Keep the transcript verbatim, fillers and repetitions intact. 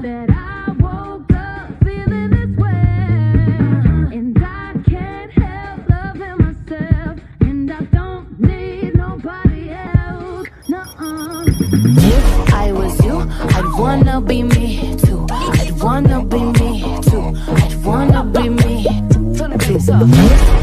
that I woke up feeling this way. And I can't help loving myself. And I don't need nobody else. Nuh-uh. If I was you, I'd wanna be me too. I'd wanna be me too. I'd wanna be me. Turn the bass up.